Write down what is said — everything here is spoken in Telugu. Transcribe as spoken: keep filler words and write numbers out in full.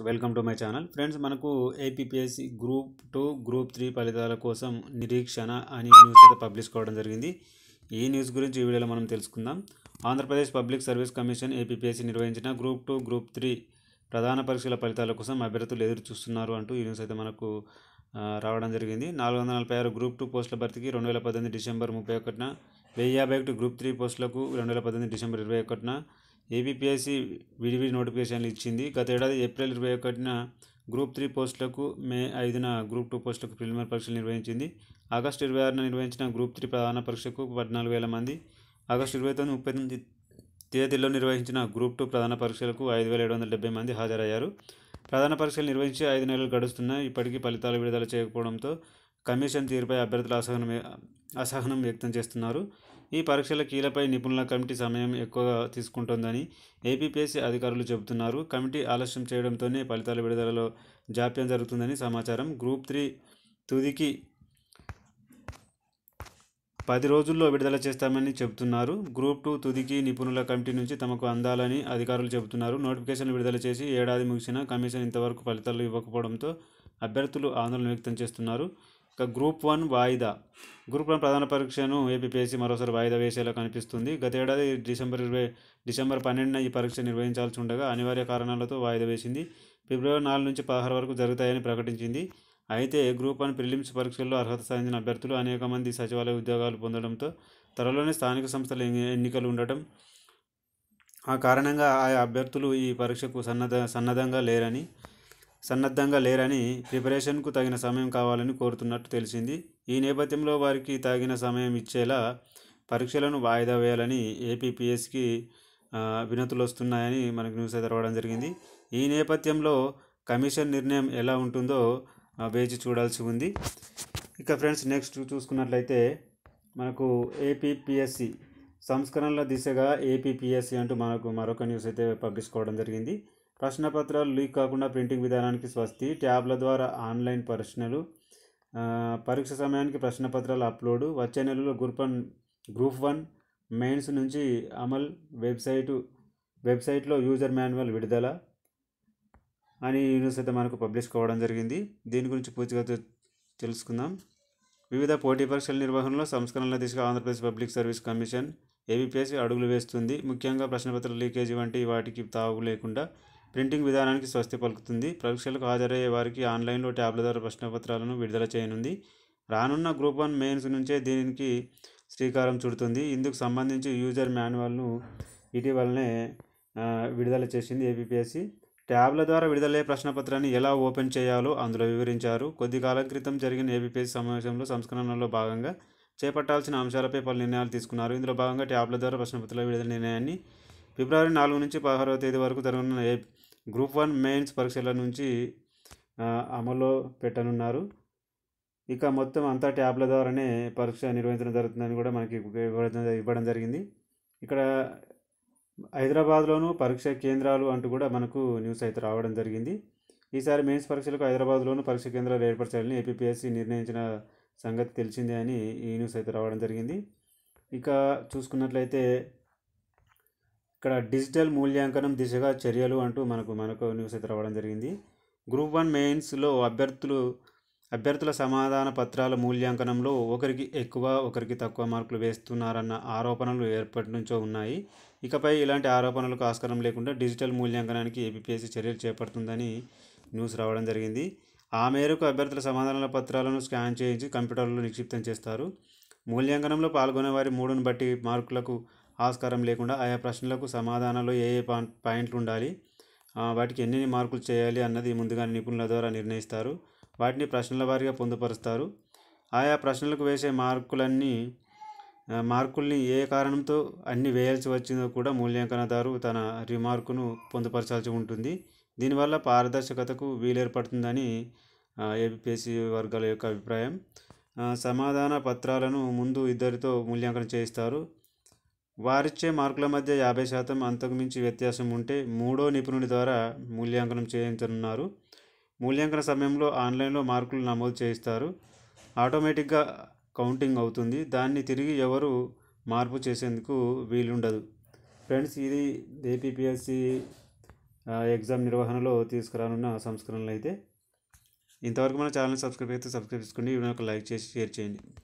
Welcome to my channel. Friends, మనకు APPSC group two group three ఫలితాల కోసం నిరీక్షణ అని న్యూస్ అయితే పబ్లిష్ కావడం జరిగింది. ఈ న్యూస్ గురించి ఈ వీడియోలో మనం తెలుసుకుందాం. Andhra Pradesh public service commission APPSC నిర్వహించిన గ్రూప్ టూ గ్రూప్ త్రీ ప్రధాన పరీక్షల ఫలితాల కోసం అభ్యర్థులు ఎదురు చూస్తున్నారు అంటూ ఈ న్యూస్ అయితే మనకు రావడం జరిగింది. నాలుగు వందల నలభై ఆరు గ్రూప్ టూ పోస్టుల భర్తీకి రెండు వేల పద్దెనిమిది డిసెంబర్ ముప్పై ఒకటిన వెయ్యి యాభై ఒకటి గ్రూప్ త్రీ పోస్టులకు రెండు వేల పద్దెనిమిది డిసెంబర్ ఇరవై ఒకటిన ఏపీపీఎస్సీ విడివిడి నోటిఫికేషన్లు ఇచ్చింది. గత ఏడాది ఏప్రిల్ ఇరవై ఒకటిన గ్రూప్ త్రీ పోస్టులకు, మే ఐదున గ్రూప్ టూ పోస్టులకు ప్రిలిమినరీ పరీక్షలు నిర్వహించింది. ఆగస్టు ఇరవై ఆరున నిర్వహించిన గ్రూప్ త్రీ ప్రధాన పరీక్షకు పద్నాలుగు వేల మంది, ఆగస్టు ఇరవై తొమ్మిది ముప్పై తొమ్మిది తేదీల్లో నిర్వహించిన గ్రూప్ టూ ప్రధాన పరీక్షలకు ఐదు వేల ఏడు వందల డెబ్బై మంది హాజరయ్యారు. ప్రధాన పరీక్షలు నిర్వహించి ఐదు నెలలు గడుస్తున్నాయి. ఇప్పటికీ ఫలితాలు విడుదల చేయకపోవడంతో కమిషన్ తీరుపై అభ్యర్థులు అసహనం అసహనం వ్యక్తం చేస్తున్నారు. ఈ పరీక్షల కీలపై నిపుణుల కమిటీ సమయం ఎక్కువగా తీసుకుంటోందని ఏపీపీఎస్సీ అధికారులు చెబుతున్నారు. కమిటీ ఆలస్యం చేయడంతోనే ఫలితాల విడుదలలో జాప్యం జరుగుతుందని సమాచారం. గ్రూప్ త్రీ తుదికి పది రోజుల్లో విడుదల చేస్తామని చెబుతున్నారు. గ్రూప్ టూ తుదికి నిపుణుల కమిటీ నుంచి తమకు అందాలని అధికారులు చెబుతున్నారు. నోటిఫికేషన్లు విడుదల చేసి ఏడాది ముగిసినా కమిషన్ ఇంతవరకు ఫలితాలు ఇవ్వకపోవడంతో అభ్యర్థులు ఆందోళన వ్యక్తం చేస్తున్నారు. ఇక గ్రూప్ వన్ వాయిదా. గ్రూప్ వన్ ప్రధాన పరీక్షను ఏపీపీఎస్సీ మరోసారి వాయిదా వేసేలా కనిపిస్తుంది. గత ఏడాది డిసెంబర్ ఇరవై డిసెంబర్ పన్నెండున ఈ పరీక్ష నిర్వహించాల్సి ఉండగా అనివార్య కారణాలతో వాయిదా వేసింది. ఫిబ్రవరి నాలుగు నుంచి పదహారు వరకు జరుగుతాయని ప్రకటించింది. అయితే గ్రూప్ వన్ ప్రిలిమ్స్ పరీక్షల్లో అర్హత సాధించిన అభ్యర్థులు అనేక మంది సచివాలయ ఉద్యోగాలు పొందడంతో త్వరలోనే స్థానిక సంస్థల ఎన్నికలు ఉండటం ఆ కారణంగా ఆయా అభ్యర్థులు ఈ పరీక్షకు సన్నద్ధ సన్నద్ధంగా లేరని సన్నద్ధంగా లేరని ప్రిపరేషన్కు తగిన సమయం కావాలని కోరుతున్నట్టు తెలిసింది. ఈ నేపథ్యంలో వారికి తగిన సమయం ఇచ్చేలా పరీక్షలను వాయిదా వేయాలని ఏపీపీఎస్సీకి వినతులు వస్తున్నాయని మనకు న్యూస్ అయితే రావడం జరిగింది. ఈ నేపథ్యంలో కమిషన్ నిర్ణయం ఎలా ఉంటుందో వేచి చూడాల్సి ఉంది. ఇక ఫ్రెండ్స్, నెక్స్ట్ చూసుకున్నట్లయితే మనకు ఏపీపీఎస్సీ సంస్కరణల దిశగా ఏపీపీఎస్సీ అంటూ మనకు మరొక న్యూస్ అయితే పబ్లిష్ కావడం జరిగింది. ప్రశ్నపత్రాలు లీక్ కాకుండా ప్రింటింగ్ విధానానికి స్వస్తి. ట్యాబ్ల ద్వారా ఆన్లైన్ ప్రశ్నలు, పరీక్ష సమయానికి ప్రశ్నపత్రాల అప్లోడు. వచ్చే నెలలో group one group one mains నుంచి అమల్. వెబ్సైటు వెబ్సైట్లో యూజర్ మాన్యువల్ విడుదల అని న్యూస్ అయితే మనకు పబ్లిష్ కావడం జరిగింది. దీని గురించి పూర్తిగా తెలుసుకుందాం. వివిధ పోటీ పరీక్షల నిర్వహణలో సంస్కరణల దిశగా Andhra Pradesh public service commission APPSC అడుగులు వేస్తుంది. ముఖ్యంగా ప్రశ్నపత్రాల లీకేజీ వంటి వాటికి తావు లేకుండా ప్రింటింగ్ విధానానికి స్వస్తి పలుకుతుంది. పరీక్షలకు హాజరయ్యే వారికి ఆన్లైన్లో ట్యాబ్ల ద్వారా ప్రశ్నపత్రాలను విడుదల చేయనుంది. రానున్న గ్రూప్ వన్ మెయిన్స్ నుంచే దీనికి శ్రీకారం చుడుతుంది. ఇందుకు సంబంధించి యూజర్ మాన్యువల్ను ఇటీవలనే విడుదల చేసింది ఏపీపీఎస్సీ. ట్యాబ్ల ద్వారా విడుదలయ్యే ప్రశ్నపత్రాన్ని ఎలా ఓపెన్ చేయాలో అందులో వివరించారు. కొద్ది కాలం క్రితం జరిగిన ఏపీపీఎస్సీ సమావేశంలో సంస్కరణలో భాగంగా చేపట్టాల్సిన అంశాలపై పలు నిర్ణయాలు తీసుకున్నారు. ఇందులో భాగంగా ట్యాబ్ల ద్వారా ప్రశ్నపత్రాల విడుదల నిర్ణయాన్ని ఫిబ్రవరి నాలుగు నుంచి పదహారవ తేదీ వరకు జరగనున్న ఏ గ్రూప్ వన్ మెయిన్స్ పరీక్షల నుంచి అమల్లో పెట్టనున్నారు. ఇక మొత్తం అంతా ట్యాబ్ల ద్వారానే పరీక్ష నిర్వహించడం జరుగుతుందని కూడా మనకి ఇవ్వడం జరిగింది. ఇక్కడ హైదరాబాద్లోనూ పరీక్ష కేంద్రాలు అంటూ కూడా మనకు న్యూస్ అయితే రావడం జరిగింది. ఈసారి మెయిన్స్ పరీక్షలకు హైదరాబాద్లోనూ పరీక్ష కేంద్రాలు ఏర్పరచాలని ఏపీపీఎస్సీ నిర్ణయించిన సంగతి తెలిసిందే అని ఈ న్యూస్ అయితే రావడం జరిగింది. ఇక చూసుకున్నట్లయితే ఇక్కడ డిజిటల్ మూల్యాంకనం దిశగా చర్యలు అంటూ మనకు మనకు న్యూస్ అయితే రావడం జరిగింది. గ్రూప్ వన్ మెయిన్స్లో అభ్యర్థులు అభ్యర్థుల సమాధాన పత్రాల మూల్యాంకనంలో ఒకరికి ఎక్కువ ఒకరికి తక్కువ మార్కులు వేస్తున్నారన్న ఆరోపణలు ఎప్పటి నుంచో ఉన్నాయి. ఇకపై ఇలాంటి ఆరోపణలకు ఆస్కారం లేకుండా డిజిటల్ మూల్యాంకనానికి ఏపీపీఎస్సీ చర్యలు చేపడుతుందని న్యూస్ రావడం జరిగింది. ఆ మేరకు అభ్యర్థుల సమాధానాల పత్రాలను స్కాన్ చేయించి కంప్యూటర్లో నిక్షిప్తం చేస్తారు. మూల్యాంకనంలో పాల్గొనే వారి మూడును బట్టి మార్కులకు ఆస్కారం లేకుండా ఆయా ప్రశ్నలకు సమాధానాలు ఏ ఏ పాయింట్లు ఉండాలి, వాటికి ఎన్ని మార్కులు చేయాలి అన్నది ముందుగానే నిపుణుల ద్వారా నిర్ణయిస్తారు. వాటిని ప్రశ్నల వారీగా పొందుపరుస్తారు. ఆయా ప్రశ్నలకు వేసే మార్కులన్నీ మార్కుల్ని ఏ కారణంతో అన్ని వేయాల్సి వచ్చిందో కూడా మూల్యాంకనదారు తన రిమార్కును పొందుపరచాల్సి ఉంటుంది. దీనివల్ల పారదర్శకతకు వీలేర్పడుతుందని ఏపీపీఎస్సీ వర్గాల యొక్క అభిప్రాయం. సమాధాన పత్రాలను ముందు ఇద్దరితో మూల్యాంకనం చేయిస్తారు. వారిచ్చే మార్కుల మధ్య యాభై శాతం అంతకుమించి వ్యత్యాసం ఉంటే మూడో నిపుణుడి ద్వారా మూల్యాంకనం చేయించనున్నారు. మూల్యాంకన సమయంలో ఆన్లైన్లో మార్కులు నమోదు చేయిస్తారు. ఆటోమేటిక్గా కౌంటింగ్ అవుతుంది. దాన్ని తిరిగి ఎవరు మార్పు చేసేందుకు వీలుండదు. ఫ్రెండ్స్, ఇది ఏపీపీఎస్సీ ఎగ్జామ్ నిర్వహణలో తీసుకురానున్న సంస్కరణలు అయితే. ఇంతవరకు మన ఛానల్ సబ్స్క్రైబ్ అయితే సబ్స్క్రైబ్ చేసుకోండి. వీడియోకి లైక్ చేసి షేర్ చేయండి.